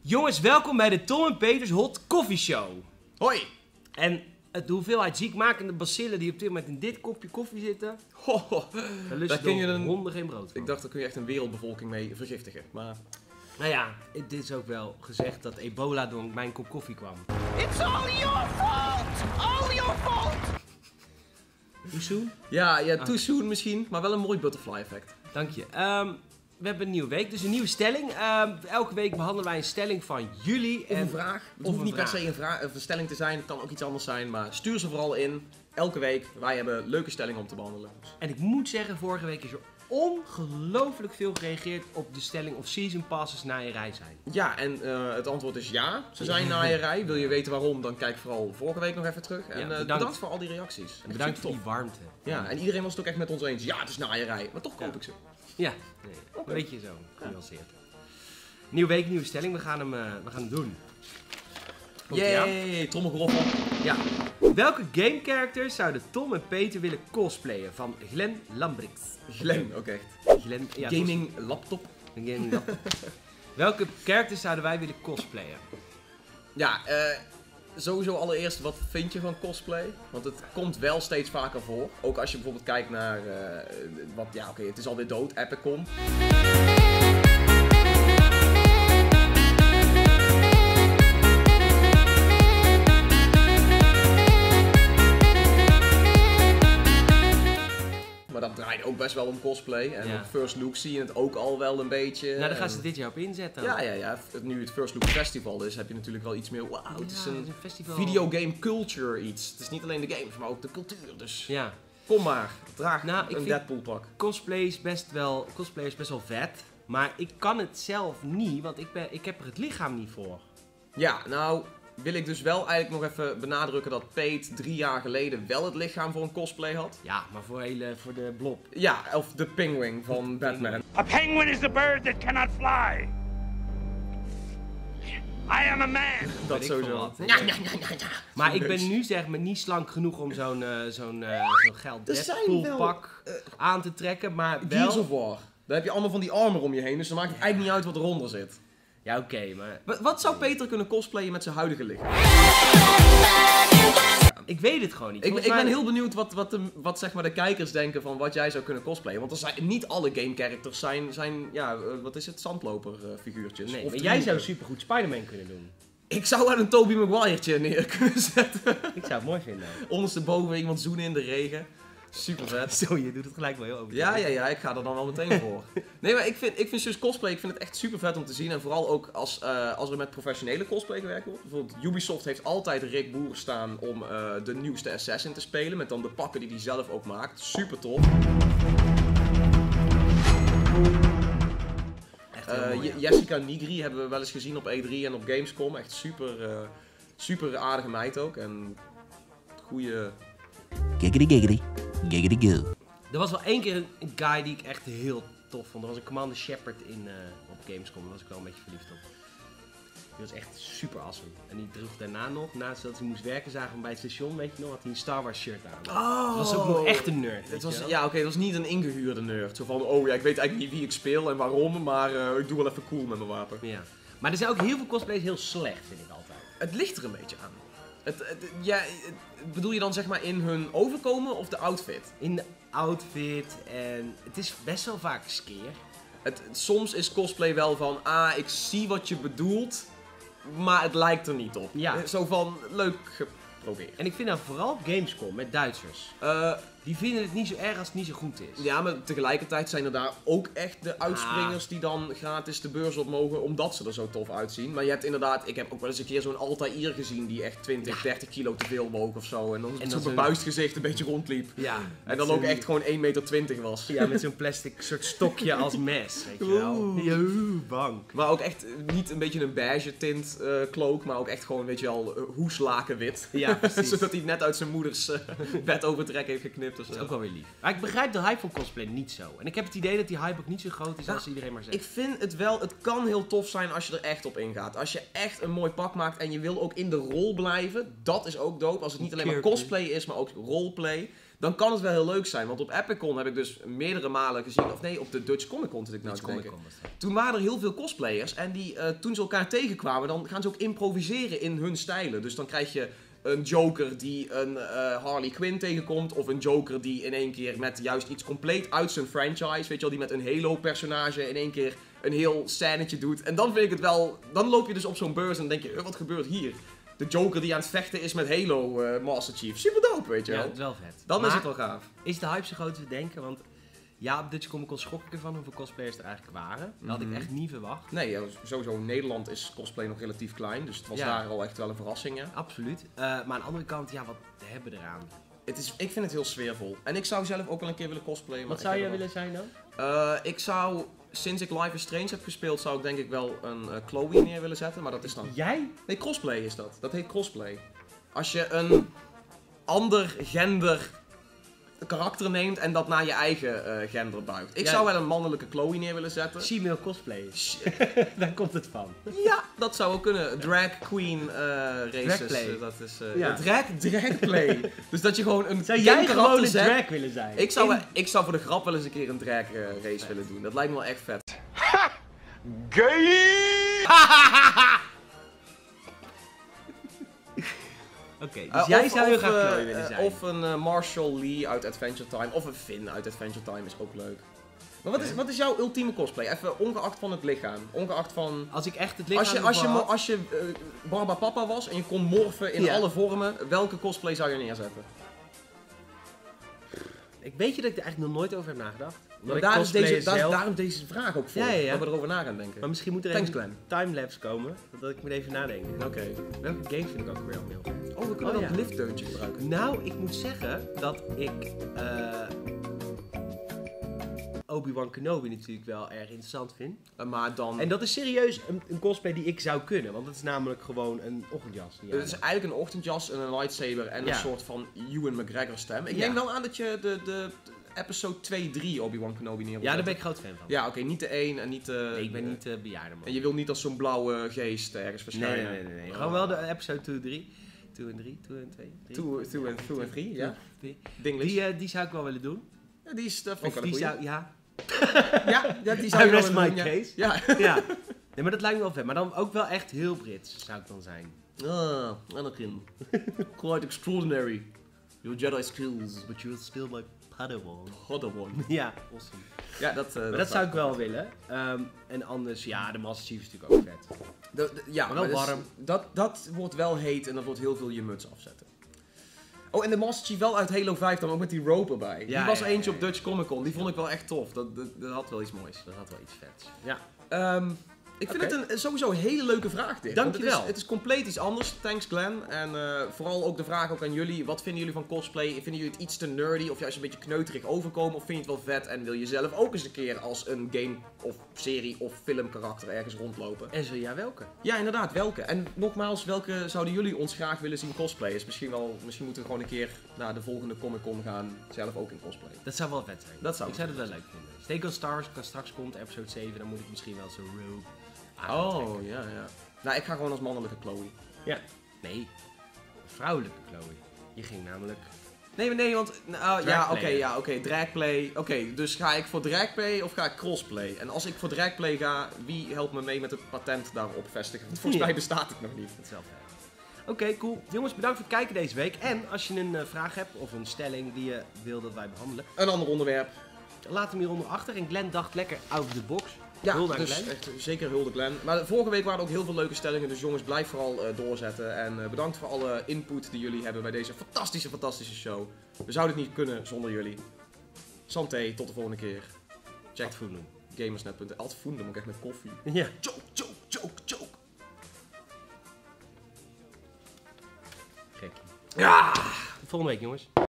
Jongens, welkom bij de Tom en Peters Hot Coffee Show. Hoi! En de hoeveelheid ziekmakende bacillen die op dit moment in dit kopje koffie zitten, daar kun je een honden geen brood van. Ik dacht, daar kun je echt een wereldbevolking mee vergiftigen, maar... Nou ja, dit is ook wel gezegd dat ebola door mijn kop koffie kwam. It's all your fault! All your fault! Too soon? Ja, too soon misschien, maar wel een mooi butterfly effect. Dank je. We hebben een nieuwe week, dus een nieuwe stelling. Elke week behandelen wij een stelling van jullie. Of een vraag. Het hoeft niet per se een stelling te zijn, het kan ook iets anders zijn, maar stuur ze vooral in. Elke week, wij hebben leuke stellingen om te behandelen. En ik moet zeggen, vorige week is er ongelooflijk veel gereageerd op de stelling of season passes naaierij zijn. Ja, en het antwoord is ja, ze zijn naaierij. Wil je weten waarom, dan kijk vooral vorige week nog even terug. En bedankt voor al die reacties. En bedankt voor die warmte. Ja, en iedereen was het ook echt met ons eens. Ja, het is naaierij, maar toch koop ik ze. Ja, een beetje zo, genuanceerd. Nieuwe week, nieuwe stelling, we gaan hem doen. Yay, trommelgeroffel. Ja. Welke game characters zouden Tom en Peter willen cosplayen van Glenn Lambrix? Glenn, ook echt. Glenn, ja, Gaming laptop. Een gaming laptop. Welke characters zouden wij willen cosplayen? Ja, sowieso allereerst, wat vind je van cosplay? Want het komt wel steeds vaker voor. Ook als je bijvoorbeeld kijkt naar, het is alweer dood, Epicon. Maar dat draait ook best wel om cosplay. En op First Look zie je het ook al wel een beetje. Nou, daar gaan ze dit jaar op inzetten. Ja. Nu het First Look Festival is, heb je natuurlijk wel iets meer. Wauw, het is een festival. Videogame culture iets. Het is niet alleen de games, maar ook de cultuur. Dus ja. Kom maar, draag een Deadpool pak. Cosplay is best wel vet. Maar ik kan het zelf niet, want ik heb er het lichaam niet voor. Ja, nou wil ik dus wel eigenlijk nog even benadrukken dat Pete 3 jaar geleden wel het lichaam voor een cosplay had. Ja, maar voor de blob. Ja, of de penguin van Batman. A penguin is a bird that cannot fly. I am a man. Dat sowieso. Maar ik ben nu zeg maar niet slank genoeg om zo'n geld Deadpool pak aan te trekken, maar wel... Gears of War. Daar heb je allemaal van die armor om je heen, dus dan maakt het eigenlijk niet uit wat eronder zit. Ja, oké, maar... Wat zou Peter kunnen cosplayen met zijn huidige lichaam? Ik weet het gewoon niet. Ik ben heel benieuwd wat zeg maar de kijkers denken van wat jij zou kunnen cosplayen. Want niet alle game characters zijn zandloper figuurtjes. Nee, of maar jij zou supergoed Spider-Man kunnen doen. Ik zou er een Tobey Maguire'tje neer kunnen zetten. Ik zou het mooi vinden. Ondersteboven iemand zoenen in de regen. Super vet. Zo, je doet het gelijk wel heel over. Ja, ik ga er dan wel meteen voor. Nee, maar ik vind dus cosplay, ik vind het echt super vet om te zien. En vooral ook als er met professionele cosplay gewerkt wordt. Bijvoorbeeld Ubisoft heeft altijd Rick Boer staan om de nieuwste Assassin te spelen. Met dan de pakken die hij zelf ook maakt. Super tof. Jessica Nigri hebben we wel eens gezien op E3 en op Gamescom. Echt super aardige meid ook. En goede... Giggity. Giggity go. Er was wel één keer een guy die ik echt heel tof vond. Er was een Commander Shepard op Gamescom. Daar was ik wel een beetje verliefd op. Die was echt super awesome. En die droeg daarna nog, naast dat hij moest werken, zagen we hem bij het station, weet je nog, had hij een Star Wars shirt aan. Oh, dat was ook nog echt een nerd. Dat was niet een ingehuurde nerd. Zo van, ik weet eigenlijk niet wie ik speel en waarom, maar ik doe wel even cool met mijn wapen. Ja. Maar er zijn ook heel veel cosplays heel slecht, vind ik altijd. Het ligt er een beetje aan. Bedoel je dan zeg maar in hun overkomen of de outfit? In de outfit en het is best wel vaak skeer. Soms is cosplay wel van, ik zie wat je bedoelt, maar het lijkt er niet op. Ja. Zo van, leuk geprobeerd. En ik vind nou vooral Gamescom met Duitsers. Die vinden het niet zo erg als het niet zo goed is. Ja, maar tegelijkertijd zijn er daar ook echt de uitspringers die dan gratis de beurs op mogen, omdat ze er zo tof uitzien. Maar je hebt inderdaad, ik heb ook wel eens een keer zo'n Altair gezien die echt 20, 30 kilo te veel woog of zo. En dan zo'n bebuist gezicht een beetje rondliep. Ja. En dan ook echt gewoon 1,20 meter was. Ja, met zo'n plastic soort stokje als mes, weet je wel. Bang. Maar ook echt niet een beetje een beige tint cloak, maar ook echt gewoon, weet je wel, hoeslakenwit. Ja, precies. Zodat hij net uit zijn moeders bed overtrek heeft geknipt. Dat is ook wel weer lief. Maar ik begrijp de hype van cosplay niet zo. En ik heb het idee dat die hype ook niet zo groot is als iedereen maar zegt. Ik vind het wel, het kan heel tof zijn als je er echt op ingaat. Als je echt een mooi pak maakt en je wil ook in de rol blijven, dat is ook dope. Als het niet alleen maar cosplay is, maar ook roleplay. dan kan het wel heel leuk zijn. Want op Epicon heb ik dus meerdere malen gezien, of nee, op de Dutch Comic Con zit ik nou te denken. Toen waren er heel veel cosplayers en toen ze elkaar tegenkwamen, dan gaan ze ook improviseren in hun stijlen. Dus dan krijg je een Joker die een Harley Quinn tegenkomt, of een Joker die in één keer met juist iets compleet uit zijn franchise, weet je wel, die met een Halo-personage in één keer een heel scènetje doet. En dan vind ik het wel, dan loop je dus op zo'n beurs en denk je, wat gebeurt hier? De Joker die aan het vechten is met Halo Master Chief. Super dope, weet je Ja, wel. het is wel vet. Dan Maar is het wel gaaf. is de hype zo groot als we denken? Want ja, op Dutch Comic Con schrok ik ervan hoeveel cosplayers er eigenlijk waren. Dat had ik echt niet verwacht. Nee, sowieso in Nederland is cosplay nog relatief klein, dus het was Ja. daar al echt wel een verrassing, ja. Absoluut. Maar aan de andere kant, ja, wat hebben we eraan? Ik vind het heel sfeervol. En ik zou zelf ook wel een keer willen cosplayen. maar Wat ik zou heb jij er willen zijn dan? ik zou, sinds ik Life is Strange heb gespeeld, zou ik denk ik wel een Chloe neer willen zetten, maar dat is dan... Jij? Nee, crossplay is dat. Dat heet crossplay. Als je een ander gender karakter neemt en dat naar je eigen gender buigt. Ik Ja. zou wel een mannelijke Chloe neer willen zetten. Female cosplayers. Daar komt het van. Ja, dat zou ook kunnen. Drag queen races. Dragplay. Dat is Ja. dragplay. Dus dat je gewoon een Zou jij karakter gewoon een zet. drag willen zijn? Ik zou voor de grap wel eens een keer een drag race willen doen. Dat lijkt me wel echt vet. Oké, dus jij Of- zou heel of, graag Chloe willen zijn. Of een Marshall Lee uit Adventure Time. Of een Finn uit Adventure Time is ook leuk. Maar wat is jouw ultieme cosplay? Even ongeacht van het lichaam. Ongeacht van... Als ik echt het lichaam Als je Barbapapa was en je kon morfen in Ja. alle vormen, welke cosplay zou je neerzetten? Ik weet je dat ik er eigenlijk nog nooit over heb nagedacht. Omdat Maar ik daar is cosplayen deze, zelf- daarom deze vraag ook voor. Ja, ja, ja. Dat we erover na gaan denken. Maar misschien moet er Thanks, even Glenn. een timelapse komen. Dat ik moet even nadenken. Oké. Welke game vind ik ook weer al heel vet? Oh, we kunnen Oh, dat ja. liftdeuntje gebruiken. Nou, ik moet zeggen dat ik Obi-Wan Kenobi natuurlijk wel erg interessant vind. Maar dan... En dat is serieus een cosplay die ik zou kunnen. Want het is namelijk gewoon een ochtendjas. die Het aan is eigenlijk een ochtendjas en een lightsaber en Ja. een soort van Ewan McGregor stem. Ik Ja. neem wel aan dat je de episode 2-3 Obi-Wan Kenobi neer wil Ja, daar ben zetten. ik groot fan van. Ja, oké, niet de 1 en niet de... Nee, ik ben niet bejaarde man. En je wilt niet als zo'n blauwe geest ergens Nee, verschijnen. nee. Gewoon wel de episode 2 en 3. 2 en 3, 2 en 2. 2 en 3, ja. 3. Dinglish. Die zou ik wel willen doen. Ja, die is... Dat vond Of ik wel die een zou, goeie. ja. Ja, die zou I je wel rest willen my doen, ja. case. Ja. Ja. Nee, maar dat lijkt me wel vet. Maar dan ook wel echt heel Brits zou ik dan zijn. Ah, Anakin. Quite extraordinary. Your Jedi skills. But you're still my Padawan. Padawan. Ja, awesome. Ja, dat... Maar dat zou ik wel willen. En anders, ja, de Master Chief is natuurlijk ook vet. Ja, Maar wel dus warm. Dat wordt wel heet en dat wordt heel veel je muts afzetten. Oh, en de Master Chief wel uit Halo 5 dan ook met die rope erbij. Ja, die was ja, eentje ja, op Dutch Comic Con. Die vond ik wel echt tof. Dat had wel iets moois. Dat had wel iets vets. Ja. Ik vind Oké. het sowieso een hele leuke vraag dit. Want Dankjewel. Het is compleet iets anders. Thanks Glenn. En vooral ook de vraag ook aan jullie. Wat vinden jullie van cosplay? Vinden jullie het iets te nerdy of juist een beetje kneuterig overkomen? Of vind je het wel vet en wil je zelf ook eens een keer als een game of serie of filmkarakter ergens rondlopen? En zo ja, welke? Ja, inderdaad, welke? En nogmaals, welke zouden jullie ons graag willen zien cosplayen? Misschien moeten we gewoon een keer naar de volgende Comic Con gaan, zelf ook in cosplay. Dat zou wel vet zijn. Dat zou ik zou het wel leuk vinden. Steak on Stars straks komt, episode 7, dan moet ik misschien wel zo'n robe aantrekken. Oh, ja. Nou, ik ga gewoon als mannelijke Chloe. Ja. Nee. Vrouwelijke Chloe. Je ging namelijk... Nee, want... Dragplay. Oké, dragplay. Oké, dus ga ik voor dragplay of ga ik crossplay? En als ik voor dragplay ga, wie helpt me mee met het patent daarop vestigen? Want volgens Ja. mij bestaat het nog niet. Dat is wel vet. Oké, cool. Jongens, bedankt voor het kijken deze week. En als je een vraag hebt of een stelling die je wil dat wij behandelen, Een ander onderwerp. laat hem hieronder achter. En Glenn dacht lekker out of the box. Ja, Hulde aan dus Glenn. echt zeker hulde Glenn. Maar vorige week waren er ook heel veel leuke stellingen, dus jongens, blijf vooral doorzetten. En bedankt voor alle input die jullie hebben bij deze fantastische show. We zouden het niet kunnen zonder jullie. Santé, tot de volgende keer. Check Voelen. gamersnet.nl. Altijd voelen, maar ook echt met koffie. Ja. Choke. Gek. Ja! Tot volgende week, jongens.